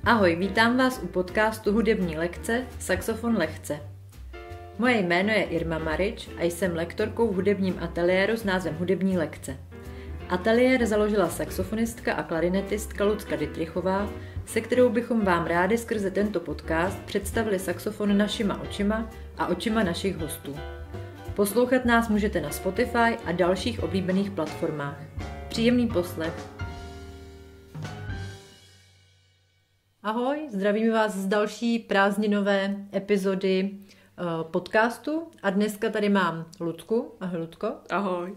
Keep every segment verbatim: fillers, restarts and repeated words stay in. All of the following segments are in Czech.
Ahoj, vítám vás u podcastu Hudební lekce Saxofon lehce. Moje jméno je Irma Marič a jsem lektorkou v hudebním ateliéru s názvem Hudební lekce. Ateliér založila saxofonistka a klarinetistka Lucka Dittrichová, se kterou bychom vám rádi skrze tento podcast představili saxofon našima očima a očima našich hostů. Poslouchat nás můžete na Spotify a dalších oblíbených platformách. Příjemný poslech. Ahoj, zdravím vás z další prázdninové epizody uh, podcastu a dneska tady mám Lucku. Ahoj, Lucko. Ahoj.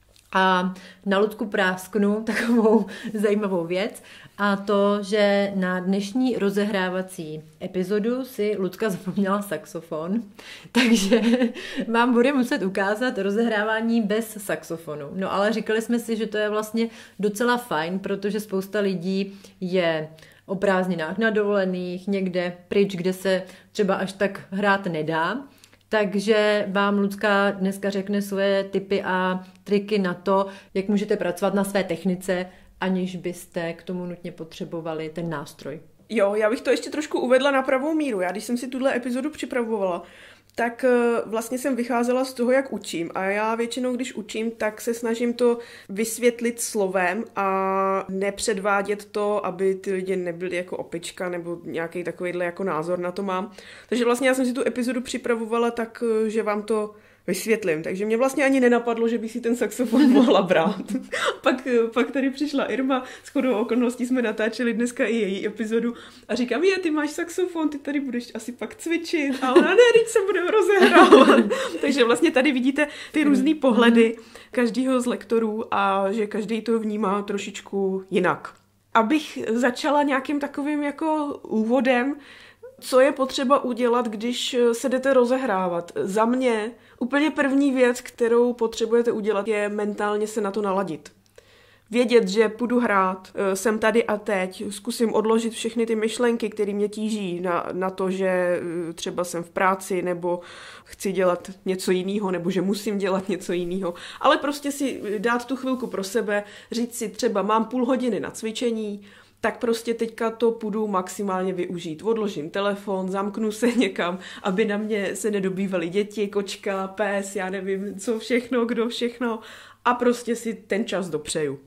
A na Lucku prásknu takovou zajímavou věc a to, že na dnešní rozehrávací epizodu si Lucka zapomněla saxofon, takže vám bude muset ukázat rozehrávání bez saxofonu. No ale říkali jsme si, že to je vlastně docela fajn, protože spousta lidí je o prázdninách na dovolených, někde pryč, kde se třeba až tak hrát nedá. Takže vám Lucka dneska řekne svoje tipy a triky na to, jak můžete pracovat na své technice, aniž byste k tomu nutně potřebovali ten nástroj. Jo, já bych to ještě trošku uvedla na pravou míru. Já když jsem si tuhle epizodu připravovala, tak vlastně jsem vycházela z toho, jak učím. A já většinou, když učím, tak se snažím to vysvětlit slovem a nepředvádět to, aby ty lidi nebyli jako opička nebo nějaký takovýhle jako názor na to mám. Takže vlastně já jsem si tu epizodu připravovala tak, že vám to vysvětlím. Takže mě vlastně ani nenapadlo, že bych si ten saxofon mohla brát. pak, pak tady přišla Irma, shodou okolností jsme natáčeli dneska i její epizodu a říkám, je, ty máš saxofon, ty tady budeš asi pak cvičit a ona, ne, teď se budeme rozehrávat. Takže vlastně tady vidíte ty různý pohledy každého z lektorů a že každý to vnímá trošičku jinak. Abych začala nějakým takovým jako úvodem, co je potřeba udělat, když se jdete rozehrávat? Za mě úplně první věc, kterou potřebujete udělat, je mentálně se na to naladit. Vědět, že půjdu hrát, jsem tady a teď, zkusím odložit všechny ty myšlenky, které mě tíží na, na to, že třeba jsem v práci, nebo chci dělat něco jiného, nebo že musím dělat něco jiného. Ale prostě si dát tu chvilku pro sebe, říct si třeba mám půl hodiny na cvičení, tak prostě teďka to půjdu maximálně využít. Odložím telefon, zamknu se někam, aby na mě se nedobývaly děti, kočka, pes, já nevím, co všechno, kdo všechno a prostě si ten čas dopřeju.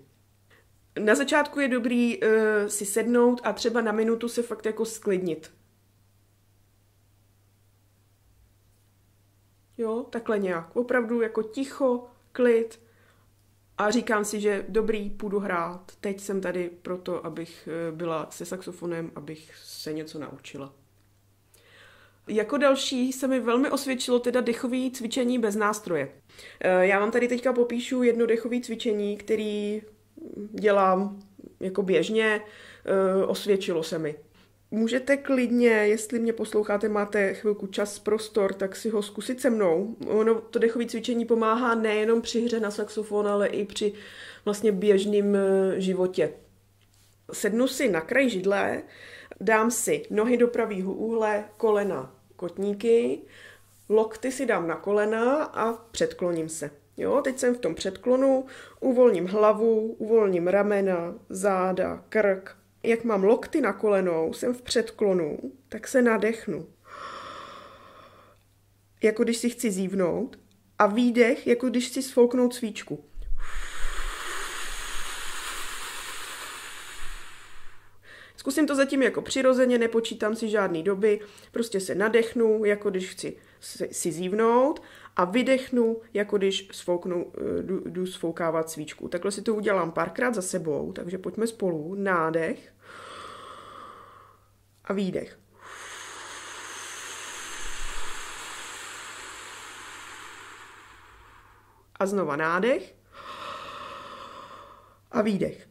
Na začátku je dobrý uh, si sednout a třeba na minutu se fakt jako sklidnit. Jo, takhle nějak. Opravdu jako ticho, klid. A říkám si, že dobrý, půjdu hrát. Teď jsem tady proto, abych byla se saxofonem, abych se něco naučila. Jako další se mi velmi osvědčilo teda dechové cvičení bez nástroje. Já vám tady teďka popíšu jedno dechové cvičení, který dělám jako běžně. Osvědčilo se mi. Můžete klidně, jestli mě posloucháte, máte chvilku čas, prostor, tak si ho zkusit se mnou. Ono, to dechové cvičení pomáhá nejenom při hře na saxofon, ale i při vlastně běžném životě. Sednu si na kraj židle, dám si nohy do pravýho úhle, kolena kotníky, lokty si dám na kolena a předkloním se. Jo, teď jsem v tom předklonu, uvolním hlavu, uvolním ramena, záda, krk. Jak mám lokty na kolenou, jsem v předklonu, tak se nadechnu. Jako když si chci zívnout. A výdech, jako když si sfouknout svíčku. Zkusím to zatím jako přirozeně, nepočítám si žádný doby. Prostě se nadechnu, jako když chci si zívnout. A vydechnu, jako když sfouknu, jdu, jdu sfoukávat svíčku. Takhle si to udělám párkrát za sebou, takže pojďme spolu. Nádech a výdech. A znova nádech a výdech.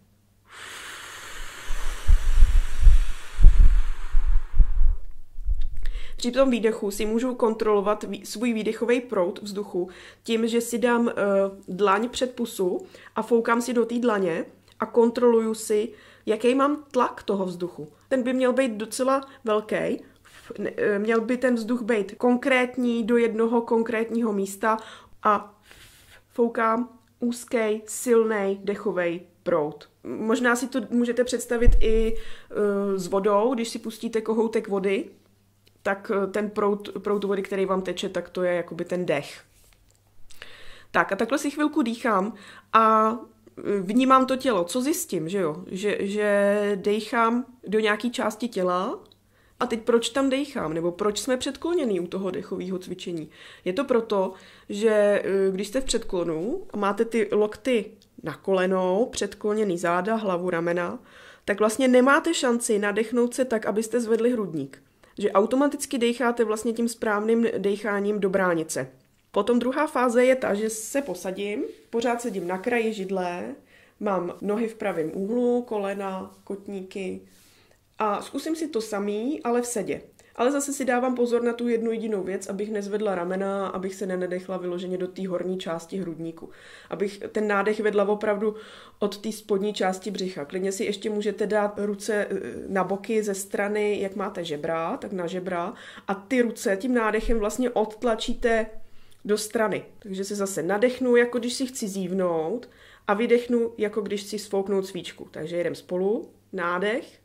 Při tom výdechu si můžu kontrolovat svůj výdechový proud vzduchu tím, že si dám uh, dlaň před pusu a foukám si do té dlaně a kontroluju si, jaký mám tlak toho vzduchu. Ten by měl být docela velký, měl by ten vzduch být konkrétní do jednoho konkrétního místa a foukám úzký, silný dechový proud. Možná si to můžete představit i uh, s vodou, když si pustíte kohoutek vody, tak ten proud, proud vody, který vám teče, tak to je jakoby ten dech. Tak a takhle si chvilku dýchám a vnímám to tělo. Co zjistím, že jo? Že, že dejchám do nějaké části těla a teď proč tam dejchám? Nebo proč jsme předkloněný u toho dechového cvičení? Je to proto, že když jste v předklonu a máte ty lokty na kolenou, předkloněný záda, hlavu, ramena, tak vlastně nemáte šanci nadechnout se tak, abyste zvedli hrudník. Že automaticky dejcháte vlastně tím správným dejcháním do bránice. Potom druhá fáze je ta, že se posadím, pořád sedím na kraji židle, mám nohy v pravém úhlu, kolena, kotníky a zkusím si to samý, ale v sedě. Ale zase si dávám pozor na tu jednu jedinou věc, abych nezvedla ramena, abych se nenadechla vyloženě do té horní části hrudníku. Abych ten nádech vedla opravdu od té spodní části břicha. Klidně si ještě můžete dát ruce na boky ze strany, jak máte žebra, tak na žebra a ty ruce tím nádechem vlastně odtlačíte do strany. Takže se zase nadechnu, jako když si chci zívnout a vydechnu, jako když si sfouknout svíčku. Takže jedem spolu, nádech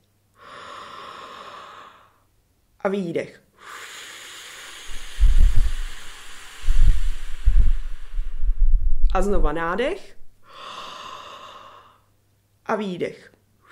a výdech. A znova nádech a výdech.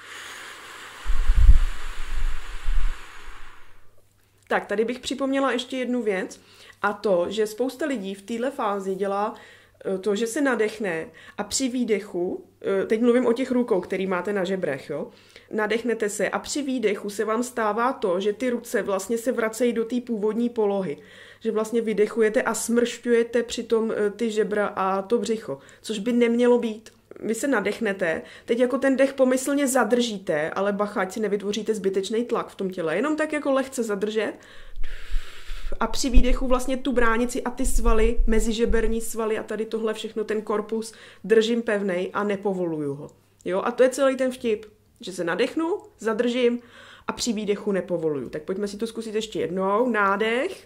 Tak, tady bych připomněla ještě jednu věc a to, že spousta lidí v téhle fázi dělá to, že se nadechne a při výdechu, teď mluvím o těch rukou, který máte na žebrech, jo, nadechnete se a při výdechu se vám stává to, že ty ruce vlastně se vracejí do té původní polohy. Že vlastně vydechujete a smršťujete přitom ty žebra a to břicho, což by nemělo být. Vy se nadechnete, teď jako ten dech pomyslně zadržíte, ale bacha, ať si nevytvoříte zbytečný tlak v tom těle, jenom tak jako lehce zadržet a při výdechu vlastně tu bránici a ty svaly, mezižeberní svaly a tady tohle všechno, ten korpus držím pevnej a nepovoluju ho. Jo? A to je celý ten vtip, že se nadechnu, zadržím a při výdechu nepovoluju. Tak pojďme si to zkusit ještě jednou. Nádech,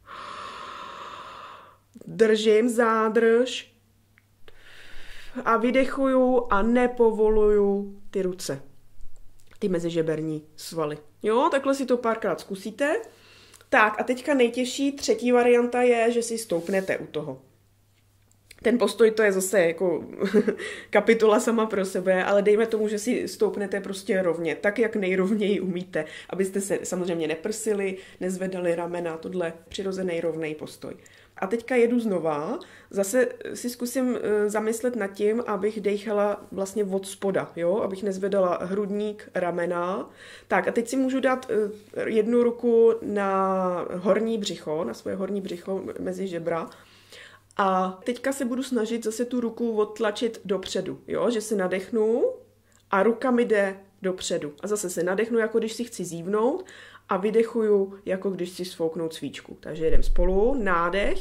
držím, zádrž a vydechuju a nepovoluju ty ruce, ty mezižeberní svaly. Jo, takhle si to párkrát zkusíte. Tak a teďka nejtěžší třetí varianta je, že si stoupnete u toho. Ten postoj to je zase jako kapitola sama pro sebe, ale dejme tomu, že si stoupnete prostě rovně, tak jak nejrovněji umíte, abyste se samozřejmě neprsili, nezvedali ramena, tohle přirozený rovnej postoj. A teďka jedu znova, zase si zkusím zamyslet nad tím, abych dejchala vlastně od spoda, jo? Abych nezvedala hrudník, ramena. Tak a teď si můžu dát jednu ruku na horní břicho, na svoje horní břicho mezi žebra. A teďka se budu snažit zase tu ruku odtlačit dopředu, jo? Že si nadechnu a ruka mi jde dopředu. A zase se nadechnu, jako když si chci zívnout a vydechuju, jako když si sfouknout svíčku. Takže jedem spolu, nádech,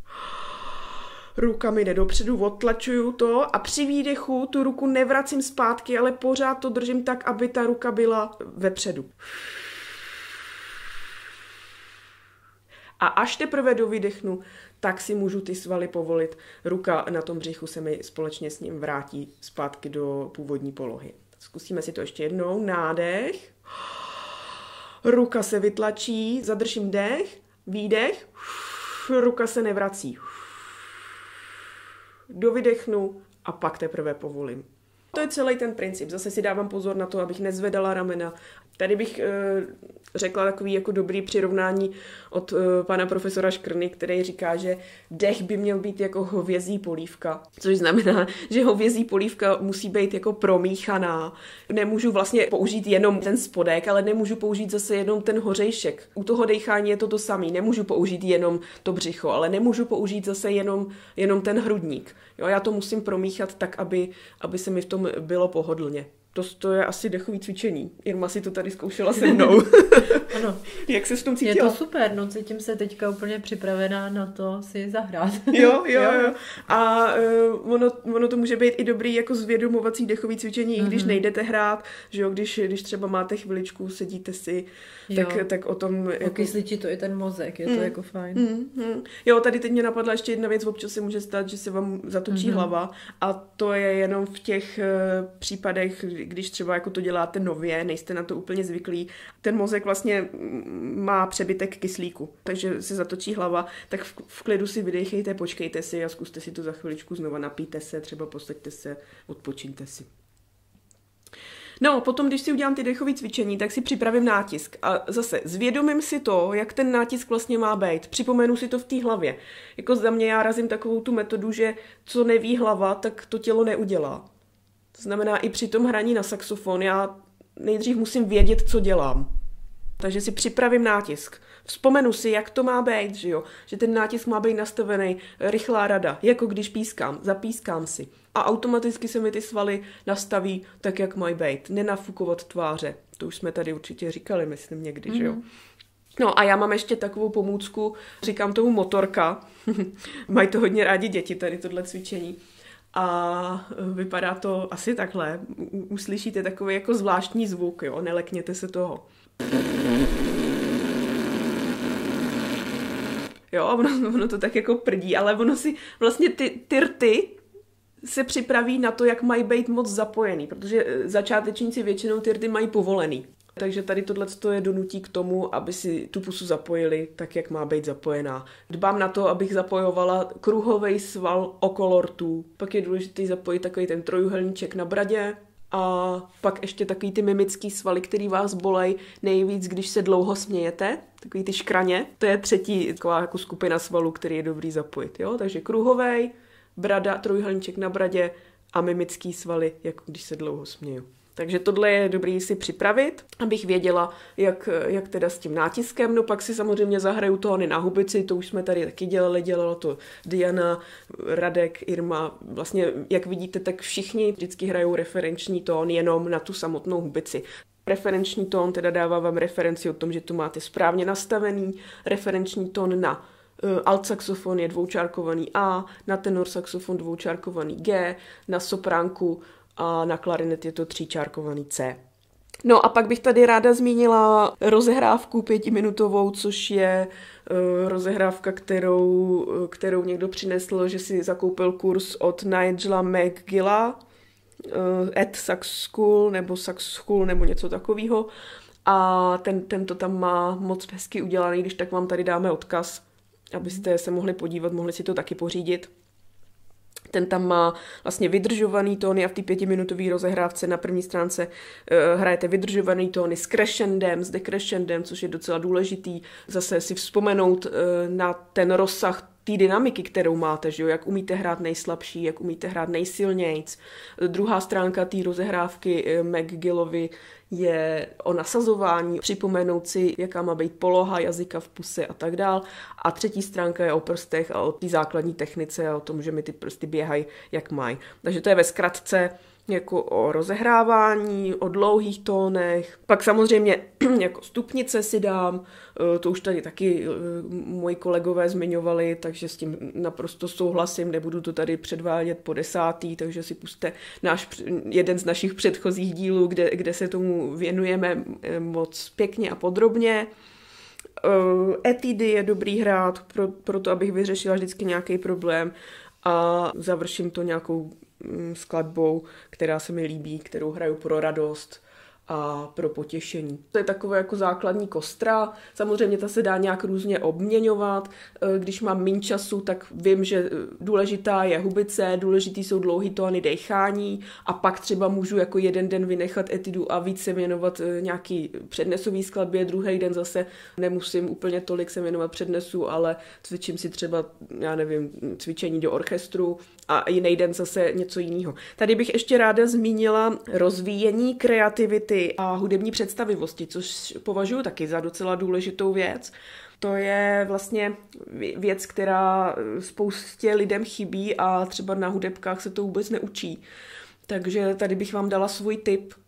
ruka mi jde dopředu, odtlačuju to a při výdechu tu ruku nevracím zpátky, ale pořád to držím tak, aby ta ruka byla vepředu. A až teprve do vydechnu, tak si můžu ty svaly povolit. Ruka na tom břichu se mi společně s ním vrátí zpátky do původní polohy. Zkusíme si to ještě jednou. Nádech. Ruka se vytlačí, zadržím dech, výdech, ruka se nevrací. Dovydechnu a pak teprve povolím. To je celý ten princip. Zase si dávám pozor na to, abych nezvedala ramena. Tady bych e, řekla takový jako dobrý přirovnání od e, pana profesora Škrny, který říká, že dech by měl být jako hovězí polívka, což znamená, že hovězí polívka musí být jako promíchaná. Nemůžu vlastně použít jenom ten spodek, ale nemůžu použít zase jenom ten hořejšek. U toho dechání je to to samé. Nemůžu použít jenom to břicho, ale nemůžu použít zase jenom, jenom ten hrudník. Jo, já to musím promíchat tak, aby, aby se mi v tom bylo pohodlně. To, to je asi dechový cvičení. Irma si to tady zkoušela se mnou. Ano. Jak se s tom cítila? Je to super, no cítím se teďka úplně připravená na to si zahrát. Jo, jo, jo. A uh, ono, ono to může být i dobrý jako zvědomovací dechový cvičení, mm-hmm. i když nejdete hrát, že jo, když, když třeba máte chviličku, sedíte si, tak, tak o tom... Jako... Okysličí to i ten mozek, je to mm. jako fajn. Mm, mm. Jo, tady teď mě napadla ještě jedna věc, občas se může stát, že se vám zatočí mm-hmm. hlava a to je jenom v těch uh, případech, když třeba jako to děláte nově, nejste na to úplně zvyklí, ten mozek vlastně má přebytek kyslíku, takže se zatočí hlava, tak v, v klidu si vydechejte, počkejte si a zkuste si to za chviličku znova, napijte se, třeba posaďte se, odpočiňte si. No, potom, když si udělám ty dechové cvičení, tak si připravím nátisk. A zase zvědomím si to, jak ten nátisk vlastně má být. Připomenu si to v té hlavě. Jako za mě já razím takovou tu metodu, že co neví hlava, tak to tělo neudělá. To znamená, i při tom hraní na saxofon já nejdřív musím vědět, co dělám. Takže si připravím nátisk. Vzpomenu si, jak to má být, že jo? Že ten nátisk má být nastavený, rychlá rada, jako když pískám, zapískám si. A automaticky se mi ty svaly nastaví tak, jak mají být. Nenafukovat tváře. To už jsme tady určitě říkali, myslím někdy, mm. že jo? No a já mám ještě takovou pomůcku, říkám tomu motorka. Mají to hodně rádi děti, tady tohle cvičení. A vypadá to asi takhle. Uslyšíte takový jako zvláštní zvuk, jo? Nelekněte se toho. Jo, ono, ono to tak jako prdí, ale ono si vlastně ty, ty rty se připraví na to, jak mají být moc zapojený, protože začátečníci většinou ty rty mají povolený. Takže tady tohle je donutí k tomu, aby si tu pusu zapojili tak, jak má být zapojená. Dbám na to, abych zapojovala kruhový sval okolo rtů. Pak je důležité zapojit takový ten trojuhelníček na bradě a pak ještě takový ty mimický svaly, který vás bolej nejvíc, když se dlouho smějete. Takový ty škraně. To je třetí taková jako skupina svalů, který je dobrý zapojit. Jo? Takže kruhovej, brada, trojuhelníček na bradě a mimický svaly, jako když se dlouho směju. Takže tohle je dobrý si připravit, abych věděla, jak, jak teda s tím nátiskem. No pak si samozřejmě zahraju tóny na hubici, to už jsme tady taky dělali, dělala to Diana, Radek, Irma. Vlastně, jak vidíte, tak všichni vždycky hrajou referenční tón jenom na tu samotnou hubici. Referenční tón teda dává vám referenci o tom, že to máte správně nastavený. Referenční tón na alt saxofon je dvoučárkovaný A, na tenor saxofon dvoučárkovaný G, na sopránku a na klarinet je to tříčárkovaný C. No a pak bych tady ráda zmínila rozehrávku pětiminutovou, což je uh, rozehrávka, kterou, kterou někdo přinesl, že si zakoupil kurz od Nigela McGilla, uh, at Sax School nebo Sax School nebo něco takového. A ten, ten to tam má moc hezky udělaný, když tak vám tady dáme odkaz, abyste se mohli podívat, mohli si to taky pořídit. Ten tam má vlastně vydržovaný tóny a v té pětiminutové rozehrávce na první stránce uh, hrajete vydržovaný tóny s crescendem, s decrescendem, což je docela důležitý. Zase si vzpomenout uh, na ten rozsah té dynamiky, kterou máte, že jo? Jak umíte hrát nejslabší, jak umíte hrát nejsilnějc. Druhá stránka té rozehrávky uh, McGillovi je o nasazování, připomenout si, jaká má být poloha jazyka v puse a tak dál. A třetí stránka je o prstech a o té základní technice a o tom, že mi ty prsty běhají, jak mají. Takže to je ve zkratce jako o rozehrávání, o dlouhých tónech. Pak samozřejmě jako stupnice si dám, to už tady taky moji kolegové zmiňovali, takže s tím naprosto souhlasím, nebudu to tady předvádět po desátý, takže si pusťte náš, jeden z našich předchozích dílů, kde, kde se tomu věnujeme moc pěkně a podrobně. Etidy je dobrý hrát, pro, proto abych vyřešila vždycky nějaký problém a završím to nějakou skladbou, která se mi líbí, kterou hraju pro radost a pro potěšení. To je takové jako základní kostra. Samozřejmě ta se dá nějak různě obměňovat. Když mám méně času, tak vím, že důležitá je hubice, důležitý jsou dlouhý tóny dechání a pak třeba můžu jako jeden den vynechat etidu a víc se věnovat nějaký přednesový skladbě, druhý den zase nemusím úplně tolik se věnovat přednesu, ale cvičím si třeba, já nevím, cvičení do orchestru a jiný den zase něco jiného. Tady bych ještě ráda zmínila rozvíjení kreativity a hudební představivosti, což považuji taky za docela důležitou věc. To je vlastně věc, která spoustě lidem chybí a třeba na hudebkách se to vůbec neučí. Takže tady bych vám dala svůj tip.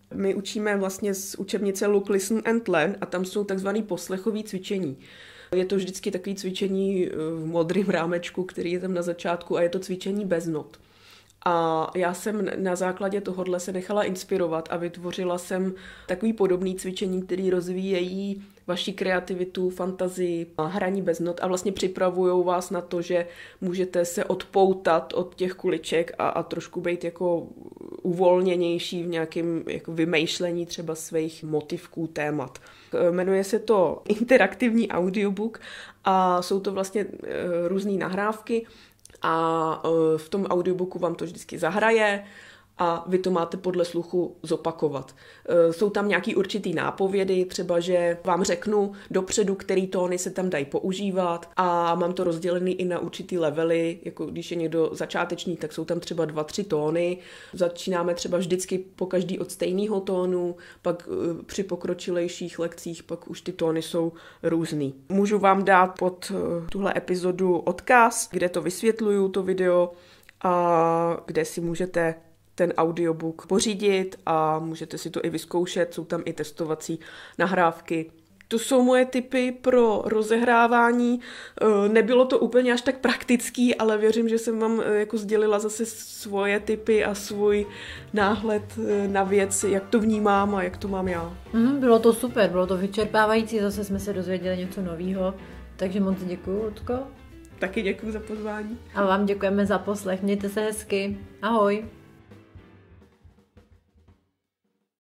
My učíme vlastně z učebnice Look, Listen and Learn a tam jsou takzvané poslechové cvičení. Je to vždycky takové cvičení v modrém rámečku, který je tam na začátku a je to cvičení bez not. A já jsem na základě tohohle se nechala inspirovat a vytvořila jsem takový podobný cvičení, který rozvíjejí vaši kreativitu, fantazii, hraní bez not a vlastně připravujou vás na to, že můžete se odpoutat od těch kuliček a, a trošku být jako uvolněnější v nějakém jako vymýšlení třeba svých motivků, témat. Jmenuje se to interaktivní audiobook a jsou to vlastně různý nahrávky, a v tom audiobooku vám to vždycky zahraje a vy to máte podle sluchu zopakovat. Jsou tam nějaký určitý nápovědy, třeba, že vám řeknu dopředu, který tóny se tam dají používat a mám to rozdělený i na určitý levely, jako když je někdo začáteční, tak jsou tam třeba dva, tři tóny. Začínáme třeba vždycky po každý od stejného tónu, pak při pokročilejších lekcích pak už ty tóny jsou různý. Můžu vám dát pod tuhle epizodu odkaz, kde to vysvětluju, to video, a kde si můžete ten audiobook pořídit a můžete si to i vyzkoušet, jsou tam i testovací nahrávky. To jsou moje tipy pro rozehrávání. Nebylo to úplně až tak praktický, ale věřím, že jsem vám jako sdělila zase svoje tipy a svůj náhled na věc, jak to vnímám a jak to mám já. Mm, bylo to super, bylo to vyčerpávající, zase jsme se dozvěděli něco nového, takže moc děkuju, Ludko. Taky děkuju za pozvání. A vám děkujeme za poslech, mějte se hezky. Ahoj.